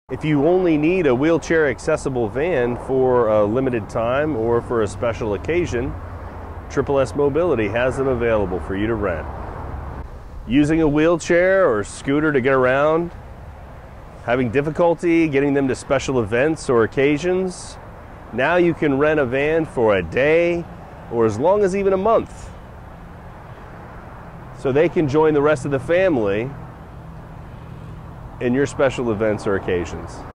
If you only need a wheelchair accessible van for a limited time or for a special occasion, S Mobility has them available for you to rent. Using a wheelchair or scooter to get around, having difficulty getting them to special events or occasions, now you can rent a van for a day or as long as even a month, so they can join the rest of the family in your special events or occasions.